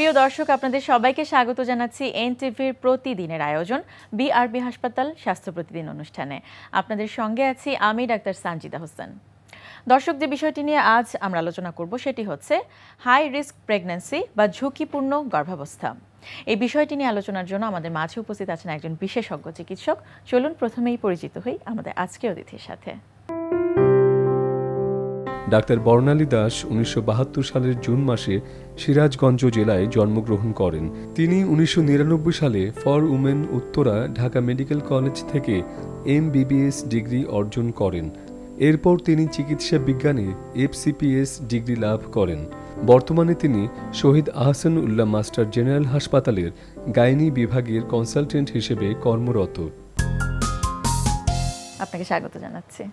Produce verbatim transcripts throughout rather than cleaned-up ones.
প্রিয় দর্শক, আপনাদের সবাইকে স্বাগত জানাচ্ছি এনটিভির প্রতিদিনের আয়োজন বিআরবি হাসপাতাল স্বাস্থ্য প্রতিদিন অনুষ্ঠানে। আপনাদের সঙ্গে আছি আমি ডাক্তার সানজিদা হোসেন। দর্শক, যে বিষয়টি নিয়ে আজ আমরা আলোচনা করব সেটি হচ্ছে হাই রিস্ক প্রেগন্যান্সি বা ঝুঁকিপূর্ণ গর্ভাবস্থা। এই বিষয়টি নিয়ে আলোচনার জন্য আমাদের মাঝে উপস্থিত আছেন একজন বিশেষজ্ঞ চিকিৎসক। চলুন প্রথমেই পরিচিত হই আমাদের আজকের অতিথির সাথে। ডাক্তার বর্ণালী দাস উনিশশো বাহাত্তর সালের জুন মাসে সিরাজগঞ্জ জেলায় জন্মগ্রহণ করেন। তিনি উনিশশো নিরানব্বই সালে for women Uttara Dhaka medical college থেকে এমবিবিএস ডিগ্রি অর্জন করেন। এরপর তিনি চিকিৎসা বিজ্ঞানে এফসিপিএস ডিগ্রি লাভ করেন। বর্তমানে তিনি শহীদ আহসান উল্লাহ মাস্টার জেনারেল হাসপাতালের গাইনি বিভাগের কনসালটেন্ট হিসেবে কর্মরত। আপনাকে স্বাগত জানাচ্ছি।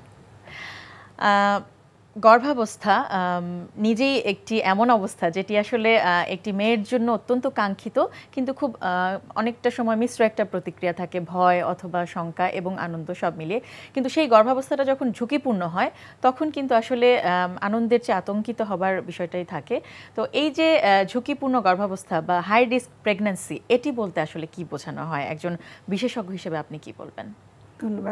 গর্ভাবস্থা নিজেই একটি এমন অবস্থা যেটি আসলে একটি মেয়ের জন্য অত্যন্ত কাঙ্ক্ষিত, কিন্তু খুব অনেকটা সময় মিশ্র একটা প্রতিক্রিয়া থাকে, ভয় অথবা শঙ্কা এবং আনন্দ সব মিলিয়ে। কিন্তু সেই গর্ভাবস্থাটা যখন ঝুঁকিপূর্ণ হয় তখন কিন্তু আসলে আনন্দের চেয়ে আতঙ্কিত হবার বিষয়টাই থাকে। তো এই যে ঝুঁকিপূর্ণ গর্ভাবস্থা বা হাই রিস্ক প্রেগন্যান্সি, এটি বলতে আসলে কি বোঝানো হয়? একজন বিশেষজ্ঞ হিসেবে আপনি কি বলবেন? ধন্যবাদ।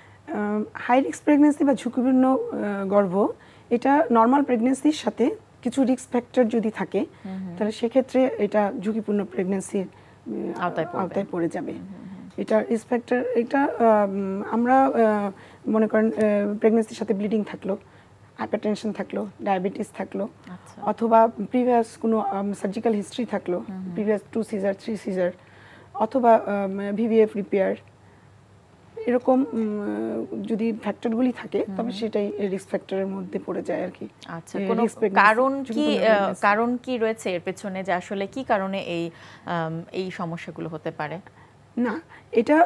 হাই রিস্ক প্রেগন্যান্সি বা ঝুঁকিপূর্ণ গর্ভ, এটা নর্মাল প্রেগন্যান্সির সাথে কিছু রিস্ক ফ্যাক্টর যদি থাকে তাহলে সেক্ষেত্রে এটা ঝুঁকিপূর্ণ প্রেগন্যান্সির আওতায় পড়ে যাবে। এটা রিস্ক ফ্যাক্টর, এটা আমরা মনে করেন প্রেগন্যান্সির সাথে ব্লিডিং থাকলো, হাইপারটেনশন থাকলো, ডায়াবেটিস থাকলো, অথবা প্রিভিয়াস কোনো সার্জিক্যাল হিস্ট্রি থাকলো, previous two caesar three caesar, অথবা ভিভিএফ রিপেয়ার, এরকম যদি ফ্যাক্টরগুলি থাকে তবে সেটাই রিস্ক ফ্যাক্টরের মধ্যে পড়ে যায় আর কি। আচ্ছা, কোনো কারণ কি কারণ কি রয়েছে এর পেছনে, যে আসলে কি কারণে এই এই সমস্যাগুলো হতে পারে? না, এটা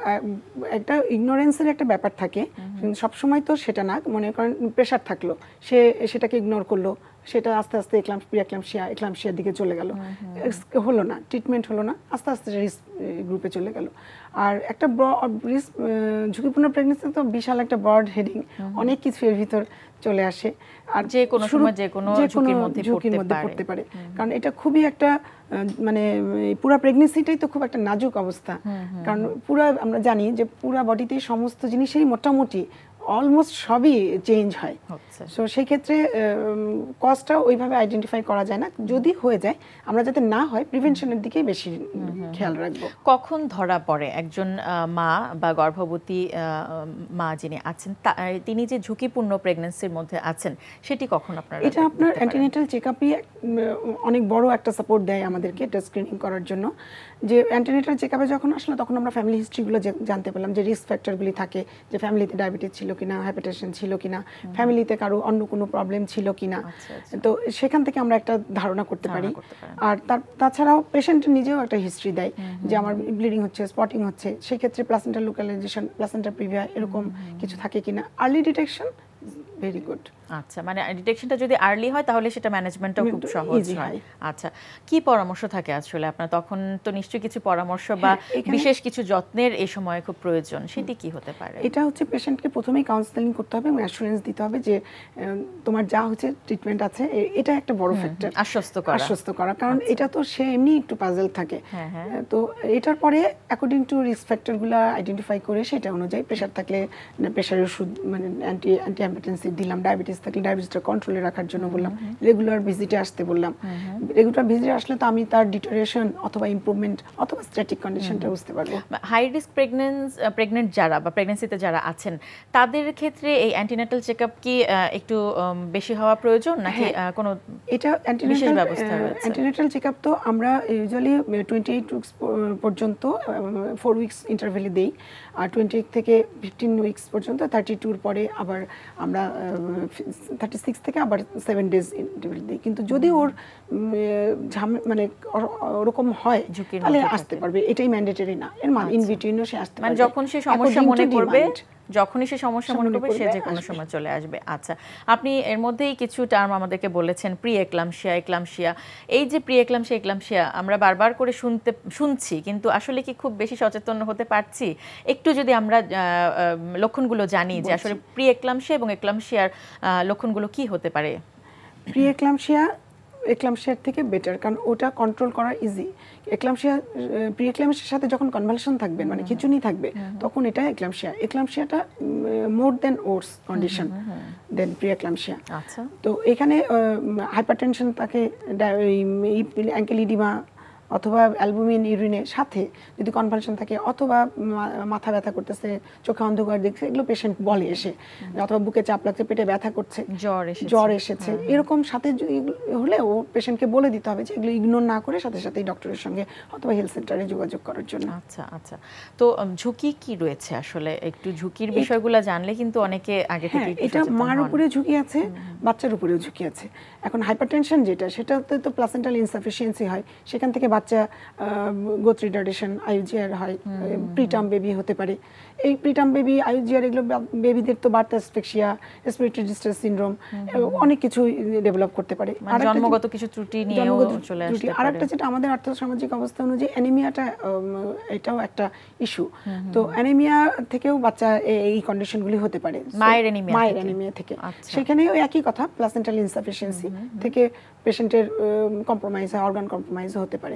একটা ইগনোরেন্সের একটা ব্যাপার থাকে, সবসময় তো সেটা না। মনে করেন প্রেশার থাকলো, সে সেটাকে ইগনোর করলো, সেটা আস্তে আস্তে প্রিএক্লাম্পসিয়া এক্লাম্পসিয়ার দিকে চলে গেল, হলো না, ট্রিটমেন্ট হলো না, আস্তে আস্তে রিস্ক গ্রুপে চলে গেল। আর একটা রিস্ক ঝুঁকিপূর্ণ প্রেগন্যান্সি তো বিশাল একটা ব্রড হেডিং, অনেক কিছু এর ভিতর চলে আসে, আর যে কোনো সময় যে কোনো ঝুঁকির মধ্যে পড়তে পারে। কারণ এটা খুবই একটা মানে পুরো প্রেগন্যান্সিটাই তো খুব একটা নাজুক অবস্থা। কারণ পুরো আমরা জানি যে পুরো বডিতে সমস্ত জিনিসেরই মোটামুটি অলমোস্ট সবই চেঞ্জ হয়। সো সেই ক্ষেত্রে কজটা ওইভাবে আইডেন্টিফাই করা যায় না। যদি হয়ে যায় আমরা যাতে না হয় প্রিভেনশনের দিকেই বেশি খেয়াল রাখবো। কখন ধরা পড়ে একজন মা বা গর্ভবতী মা যিনি আছেন তিনি যে ঝুঁকিপূর্ণ প্রেগন্যান্সির মধ্যে আছেন, সেটি কখন আপনারা? এটা আপনার অ্যান্টিনেটাল চেকআপই অনেক বড় একটা সাপোর্ট দেয় আমাদেরকে এটা স্ক্রিনিং করার জন্য। যে অ্যান্টিনেটাল চেকআপে যখন আসলো তখন আমরা ফ্যামিলি হিস্ট্রিগুলো জানতে পারলাম, যে রিস্ক ফ্যাক্টরগুলি থাকে, যে ফ্যামিলিতে ডায়াবেটিস ছিল কিনা, হাইপারটেনশন ছিল কিনা, ফ্যামিলিতে কারো অন্য কোনো প্রবলেম ছিল কিনা। তো সেখান থেকে আমরা একটা ধারণা করতে পারি। আর তাছাড়াও পেশেন্ট নিজেও একটা হিস্ট্রি দেয় যে আমার ব্লিডিং হচ্ছে, স্পটিং হচ্ছে, সেক্ষেত্রে প্লাসেন্টাল লোকালাইজেশন, প্লাসেন্টা প্রিভিয়া এরকম কিছু থাকে কিনা। Early detection very good. আচ্ছা, মানে ডিটেকশনটা যদি আর্লি হয় তাহলে সেটা ম্যানেজমেন্টও খুব সহজ হয়। আচ্ছা, কি পরামর্শ থাকে আসলে আপনার? তখন তো নিশ্চয়ই কিছু পরামর্শ বা বিশেষ কিছু যত্নের এই সময়ে খুব প্রয়োজন, সেটি কি হতে পারে? এটা হচ্ছে পেশেন্টকে প্রথমেই কাউন্সেলিং করতে হবে এবং অ্যাসুরেন্স দিতে হবে যে তোমার যা হচ্ছে ট্রিটমেন্ট আছে, এটা একটা বড় ফ্যাক্টর। আশ্বস্ত করা আশ্বস্ত করা কারণ এটা তো সে এমনি একটু পাজল থাকে। তো এটার পরে অ্যাকর্ডিং টু রিস্ক ফ্যাক্টরগুলো আইডেন্টিফাই করে সেটা অনুযায়ী প্রেশার থাকলে প্রেশারের ওষুধ মানে অ্যান্টি অ্যান্টি হাইপারটেনসিভ দিলাম, ডায়াবেটিস থাকলে ডায়াবেটিসটা কন্ট্রোলে রাখার জন্য বললাম, রেগুলার ভিজিটে আসতে বললাম। রেগুলার ভিজিটে আসলে তো আমি তার ডিটোরিয়েশন অথবা ইমপ্রুভমেন্ট অথবা স্ট্যাটিক কন্ডিশনটা বুঝতে পারবো। হাই রিস্ক প্রেগন্যান্স প্রেগন্যান্ট যারা বা প্রেগন্যান্সিতে যারা আছেন তাদের ক্ষেত্রে এই অ্যান্টিনেটাল চেকআপ কি একটু বেশি হওয়া প্রয়োজন নাকি কোনো এটা বিশেষ ব্যবস্থা রয়েছে? অ্যান্টিনেটাল চেকআপ তো আমরা ইউজুয়ালি টোয়েন্টি এইট উইকস পর্যন্ত ফোর উইকস ইন্টারভ্যালে দেই, আর টোয়েন্টি এইট থেকে ফিফটিন উইকস পর্যন্ত, থার্টি টুর পরে আবার আমরা থার্টি সিক্স থেকে আবার সেভেন ডেজ ইন্টারভ্যাল দিই। কিন্তু যদি ওর মানে ওরকম হয় তাহলে আসতে পারবে, এটাই ম্যান্ডেটরি না। এর মানে ইন বিটুইনও সে আসতে পারবে, যখন সে সমস্যা মনে করবে যখনই সে সমস্যা মনে করবে সে যে কোনো সময় চলে আসবে। আচ্ছা, আপনি এর মধ্যেই কিছু টার্ম আমাদেরকে বলেছেন, প্রি এক্লাম্পসিয়া, এক্লাম্পসিয়া। এই যে প্রি এক্লাম্পসিয়া, এক্লাম্পসিয়া আমরা বারবার করে শুনতে শুনছি, কিন্তু আসলে কি খুব বেশি সচেতন হতে পারছি? একটু যদি আমরা লক্ষণগুলো জানি যে আসলে প্রি এক্লাম্পসিয়া এবং এক্লাম্পসিয়ার লক্ষণগুলো কি হতে পারে। প্রি এক্লাম্পসিয়া এক্লাম্পসিয়ার থেকে বেটার, কারণ ওটা কন্ট্রোল করা ইজি। এক্লাম্পসিয়া প্রি এক্লাম্পসিয়ার সাথে যখন কনভালশন থাকবে মানে খিঁচুনি থাকবে তখন এটা এক্লাম্পসিয়া। এক্লাম্পসিয়াটা মোর দেন ওটস কন্ডিশন দেন প্রি এক্লাম্পসিয়া। তো এখানে হাইপারটেনশন থাকে, অ্যাঙ্কেল ইডিমা অথবা অ্যালবুমিন ইউরিনের সাথে যদি কনভালশন থাকে, অথবা মাথা ব্যথা করতেছে, চোখে অন্ধকার দেখছে, এগুলো পেশেন্ট বলে এসে, অথবা বুকে চাপ লাগছে, পেটে ব্যথা করছে, জ্বর এসেছে জ্বর এসেছে এরকম সাথে হলে ও পেশেন্টকে বলে দিতে হবে যে এগুলো ইগনোর না করে সাথে সাথেই ডক্টরের সঙ্গে অথবা হেলথ সেন্টারে যোগাযোগ করার জন্য। আচ্ছা আচ্ছা, তো ঝুঁকি কি রয়েছে আসলে, একটু ঝুঁকির বিষয়গুলো জানলে কিন্তু অনেকে আগে থেকে এটা মার উপরে ঝুঁকি আছে, বাচ্চার উপরেও ঝুঁকি আছে। এখন হাইপারটেনশন যেটা, সেটাতে তো প্লাসেন্টাল ইনসাফিসিয়েন্সি হয়, সেখান থেকে বাচ্চা গ্রোথ রিটার্ডেশন, আইইউজিআর হয়, প্রিটার্ম বেবি হতে পারে। এই প্রিটার্ম বেবি, আইইউজিআর এগুলো বেবিদের তো birth asphyxia, respiratory distress syndrome, অনেক কিছু ডেভেলপ করতে পারে, জন্মগত কিছু ত্রুটি নিয়েও চলে আসতে পারে। আরেকটা যেটা আমাদের আর্থসামাজিক অবস্থা অনুযায়ী অ্যানিমিয়াটা, এটাও একটা ইস্যু। তো অ্যানিমিয়া থেকেও বাচ্চা এই কন্ডিশনগুলি হতে পারে, মায়ের অ্যানিমিয়া মায়ের অ্যানিমিয়া থেকে। সেখানেও একই কথা, প্লাসেন্টাল ইনসাফিসিয়েন্সি থেকে পেশেন্টের কম্প্রোমাইজ হয়, অর্গান কম্প্রোমাইজ হতে পারে।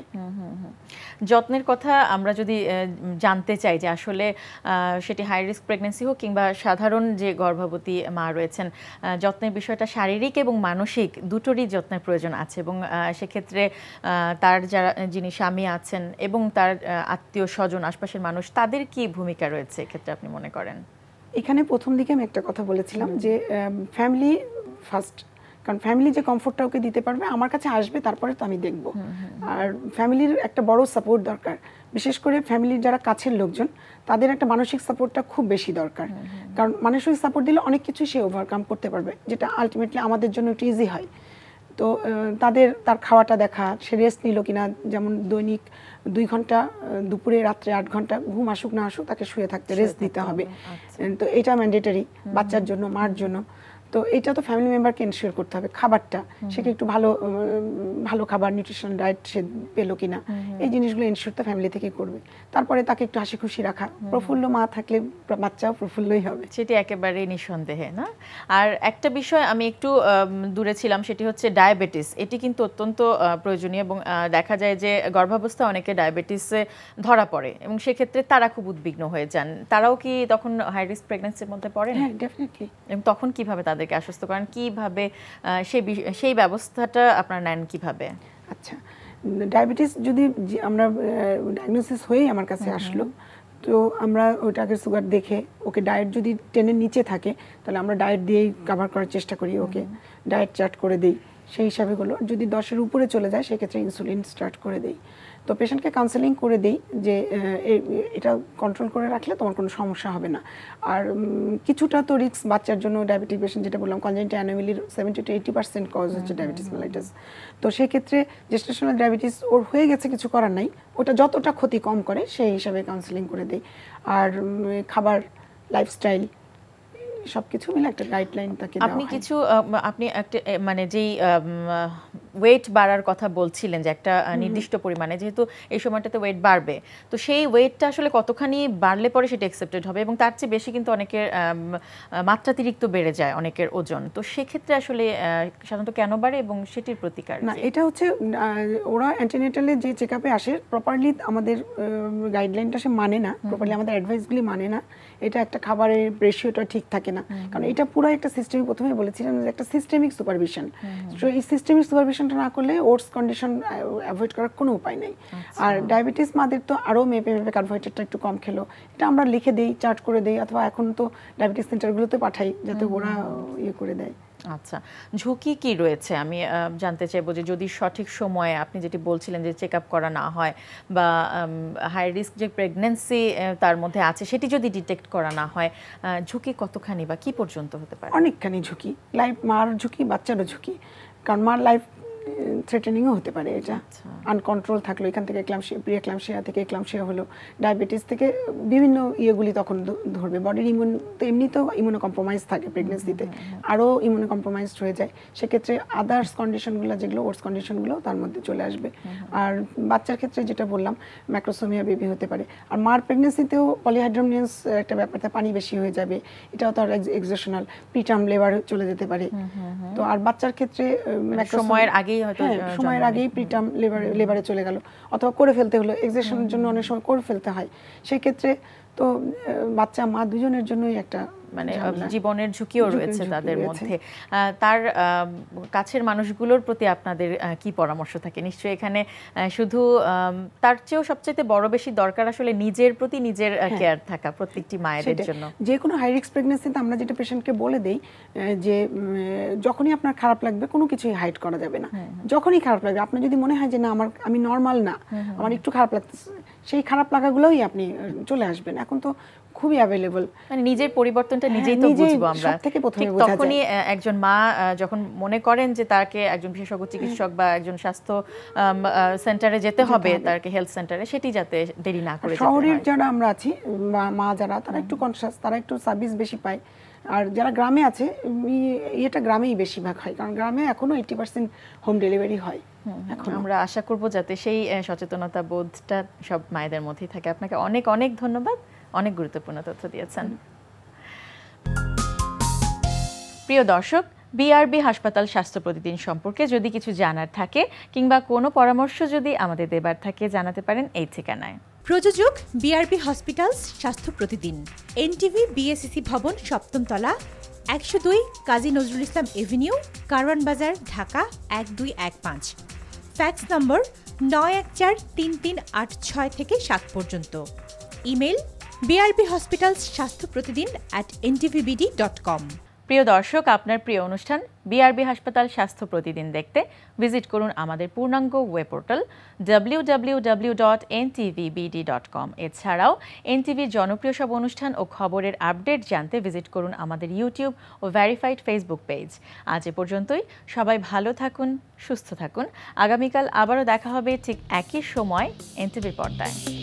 যত্নের কথা আমরা যদি জানতে চাই যে আসলে সেটি হাই রিস্ক প্রেগন্যান্সি হোক কিংবা সাধারণ যে গর্ভবতী মা রয়েছেন, যত্নের বিষয়টা শারীরিক এবং মানসিক দুটোরই যত্নের প্রয়োজন আছে, এবং সেক্ষেত্রে তার যারা যিনি স্বামী আছেন এবং তার আত্মীয় স্বজন, আশপাশের মানুষ, তাদের কি ভূমিকা রয়েছে এক্ষেত্রে আপনি মনে করেন? এখানে প্রথম দিকে আমি একটা কথা বলেছিলাম যে ফ্যামিলি ফার্স্ট, কারণ ফ্যামিলি যে কমফোর্টটা ওকে দিতে পারবে, আমার কাছে আসবে তারপরে তো আমি দেখব। আর ফ্যামিলির একটা বড় সাপোর্ট দরকার, বিশেষ করে ফ্যামিলির যারা কাছের লোকজন, তাদের একটা মানসিক সাপোর্টটা খুব বেশি দরকার। কারণ মানসিক সাপোর্ট দিলে অনেক কিছু সে ওভারকাম করতে পারবে, যেটা আলটিমেটলি আমাদের জন্য একটু ইজি হয়। তো তাদের তার খাওয়াটা দেখা, সে রেস্ট নিল কিনা, যেমন দৈনিক দুই ঘন্টা দুপুরে রাত্রে আট ঘন্টা ঘুম আসুক না আসুক তাকে শুয়ে থাকতে রেস্ট দিতে হবে। তো এটা ম্যান্ডেটরি বাচ্চার জন্য, মার জন্য। তো এটা তো ফ্যামিলি মেম্বারকে এনশিওর করতে হবে। খাবারটা, সে কি একটু ভালো ভালো খাবার, নিউট্রিশনাল ডায়েট সে পেলো কিনা, এই জিনিসগুলো এনশিওর তো ফ্যামিলি থেকে করবে। তারপরে তাকে একটু হাসি খুশি রাখা, প্রফুল্ল মা থাকলে বাচ্চাও প্রফুল্লই হবে, সেটি একেবারেই নিঃসন্দেহে না। আর একটা বিষয় আমি একটু দূরে ছিলাম, সেটি হচ্ছে ডায়াবেটিস। এটি কিন্তু অত্যন্ত প্রয়োজনীয়, এবং দেখা যায় যে গর্ভাবস্থায় অনেকে ডায়াবেটিসে ধরা পড়ে এবং সেক্ষেত্রে তারা খুব উদ্বিগ্ন হয়ে যান। তারাও কি তখন হাই রিস্ক প্রেগন্যান্সির মধ্যে পড়ে? হ্যাঁ, ডেফিনেটলি। এবং তখন কিভাবে তাদেরকে আশ্বস্ত করেন, কিভাবে সেই সেই ব্যবস্থাটা আপনারা নেন কিভাবে? আচ্ছা, ডায়াবেটিস যদি আমরা ডায়াগনোসিস হয়েই আমার কাছে আসলো, তো আমরা ওটাকে সুগার দেখে ওকে ডায়েট যদি টেনের নিচে থাকে তাহলে আমরা ডায়েট দিয়েই কভার করার চেষ্টা করি, ওকে ডায়েট চার্ট করে দিই সেই হিসাবে হলো। যদি দশের উপরে চলে যায় সেক্ষেত্রে ইনসুলিন স্টার্ট করে দিই। তো পেশেন্টকে কাউন্সেলিং করে দিই যে এটা কন্ট্রোল করে রাখলে তোমার কোনো সমস্যা হবে না। আর কিছুটা তো রিস্ক বাচ্চার জন্য, ডায়াবেটিক পেশেন্ট যেটা বললাম কনজেনিটাল অ্যানোমালির seventy two eighty percent cause হচ্ছে ডায়াবেটিস মেলাইটাস। তো সেক্ষেত্রে জেস্টেশনাল ডায়াবেটিস ওর হয়ে গেছে, কিছু করার নাই, ওটা যতটা ক্ষতি কম করে সেই হিসাবে কাউন্সেলিং করে দিই। আর খাবার, লাইফস্টাইল সবকিছু মিলে একটা গাইডলাইন তাকে দেওয়া হয়। আপনি কিছু আপনি একটা মানে যেই ওয়েট বাড়ার কথা বলছিলেন যে একটা নির্দিষ্ট পরিমাণে, যেহেতু এই সময়টাতে ওয়েট বাড়বে, তো সেই ওয়েটটা আসলে কতখানি বাড়লে পরে সেটা অ্যাকসেপ্টেড হবে, এবং তার চেয়ে বেশি কিন্তু অনেকের মাত্রাতিরিক্ত বেড়ে যায় অনেকের ওজন। তো সেক্ষেত্রে আসলে সাধারণত কেন বাড়ে এবং সেটির প্রতিকার? না, এটা হচ্ছে ওরা অ্যান্টিনেটালে যে চেক আপে আসে প্রপারলি আমাদের গাইডলাইনটা সে মানে না, প্রপারলি আমাদের অ্যাডভাইসগুলি মানে না। এটা একটা খাবারের রেশিওটা ঠিক থাকে না, কারণ এটা পুরো একটা সিস্টেমিক, প্রথমেই বলেছিলাম যে একটা সিস্টেমিক সুপারভিশন। তো এই সিস্টেমিক সুপারভিশনটা না করলে ওটস কন্ডিশন অ্যাভয়েড করার কোনো উপায় নেই। আর ডায়াবেটিস মাদের তো আরও মেপে মেপে কার্বোহাইড্রেটটা একটু কম খেলো, এটা আমরা লিখে দিই, চার্ট করে দিই, অথবা এখন তো ডায়াবেটিস সেন্টারগুলোতে পাঠাই যাতে ওরা ইয়ে করে দেয়। আচ্ছা, ঝুঁকি কি রয়েছে আমি জানতে চাইবো, যে যদি সঠিক সময়ে আপনি যেটি বলছিলেন যে চেক আপ করা না হয়, বা হাই রিস্ক যে প্রেগন্যান্সি তার মধ্যে আছে সেটি যদি ডিটেক্ট করা না হয়, ঝুঁকি কতখানি বা কি পর্যন্ত হতে পারে? অনেকখানি ঝুঁকি, লাইফ, মার ঝুঁকি, বাচ্চারও ঝুঁকি, কারণ মার লাইফ থ্রেটেনিংও হতে পারে। এটা আনকন্ট্রোল থাকলো, এখান থেকে এক্লাম্পসিয়া, প্রি এক্লাম্পসিয়া থেকে এক্লাম্পসিয়া হলো, ডায়াবেটিস থেকে বিভিন্ন ইয়েগুলি তখন ধরবে। বডির ইমিউন তো এমনিতেও ইমিউনো কম্প্রোমাইজ থাকে প্রেগনেন্সিতে, আরও ইমিউনো কম্প্রোমাইজড হয়ে যায়, সেক্ষেত্রে আদার্স কন্ডিশনগুলো যেগুলো ওটস কন্ডিশনগুলো তার মধ্যে চলে আসবে। আর বাচ্চার ক্ষেত্রে যেটা বললাম ম্যাক্রোসোমিয়া বেবি হতে পারে। আর মার প্রেগনেন্সিতেও পলিহাইড্রোমিয়াস একটা ব্যাপারটা, পানি বেশি হয়ে যাবে, এটাও তার এক্সেশনাল প্রিটার্ম লেবার চলে যেতে পারে। তো আর বাচ্চার ক্ষেত্রে সময়ের আগেই হয়তো সময়ের আগেই প্রিটার্ম লেবারে লেবারে চলে গেল, অথবা করে ফেলতে হলো, এক্সেশনের জন্য অনেক সময় করে ফেলতে হয়। সেই ক্ষেত্রে তো বাচ্চা মা দুজনের জন্যই একটা মানে জীবনের ঝুঁকিও রয়েছে তাদের মধ্যে। তার কাছের মানুষগুলোর প্রতি আপনাদের কি পরামর্শ থাকে? নিশ্চয়ই এখানে শুধু তার চেয়েও সবচেয়ে বড় বেশি দরকার আসলে নিজের প্রতি নিজের কেয়ার থাকা প্রত্যেকটি মায়েদের জন্য। যে কোনো হাই রিস্ক প্রেগন্যান্সিতে আমরা যেটা পেশেন্টকে বলে দেই যে যখনই আপনার খারাপ লাগবে কোনো কিছুই হাইড করা যাবে না। যখনই খারাপ লাগবে, আপনার যদি মনে হয় যে না আমার আমি নর্মাল না, আমার একটু খারাপ লাগতেছে, সেই খারাপ লাগাগুলোই আপনি চলে আসবেন। এখন তো খুবই অ্যাভেলেবল, মানে নিজের পরিবর্তনটা নিজেই তো বুঝবো আমরা। ঠিক তখনই একজন মা যখন মনে করেন যে তাকে একজন বিশেষজ্ঞ চিকিৎসক বা একজন স্বাস্থ্য সেন্টারে যেতে হবে, তাকে হেলথ সেন্টারে, সেটি যাতে দেরি না করে। শহরের যারা আমরা আছি মা যারা, তারা একটু কনসাস, তারা একটু সার্ভিস বেশি পায়। আর যারা গ্রামে আছে, এটা গ্রামেই বেশিরভাগ হয়, কারণ গ্রামে এখনো এইটি পার্সেন্ট হোম ডেলিভারি হয়। এখন আমরা আশা করব যাতে সেই সচেতনতা বোধটা সব মায়েদের মধ্যেই থাকে। আপনাকে অনেক অনেক ধন্যবাদ, অনেক গুরুত্বপূর্ণ তথ্য দিয়েছেন। প্রিয় দর্শক, বিআরবি হাসপাতাল স্বাস্থ্য প্রতিদিন সম্পর্কে যদি কিছু জানার থাকে কিংবা কোনো পরামর্শ যদি আমাদের দেবার থাকে, জানাতে পারেন এই ঠিকানায়। প্রযোজক বিআরবি হসপিটালস স্বাস্থ্য প্রতিদিন, এনটিভি বিএসসিসি ভবন, সপ্তম তলা, একশো দুই কাজী নজরুল ইসলাম এভিনিউ, কারওয়ান বাজার, ঢাকা এক দুই এক পাঁচ। ফ্যাক্স নম্বর নয় এক চার তিন তিন আট ছয় থেকে সাত পর্যন্ত। ইমেল বিআরবি হসপিটালস স্বাস্থ্য প্রতিদিন অ্যাট এনটিভিবিডি ডট কম। প্রিয় দর্শক, আপনার প্রিয় অনুষ্ঠান বিআরবি হাসপাতাল স্বাস্থ্য প্রতিদিন দেখতে ভিজিট করুন আমাদের পূর্ণাঙ্গ web portal W W W dot N TV BD dot com. এছাড়াও এনটিভির জনপ্রিয় সব অনুষ্ঠান ও খবরের আপডেট জানতে ভিজিট করুন আমাদের ইউটিউব ও ভেরিফাইড ফেসবুক পেজ। আজ এ পর্যন্তই। সবাই ভালো থাকুন, সুস্থ থাকুন। আগামীকাল আবারও দেখা হবে ঠিক একই সময় এনটিভির পর্দায়।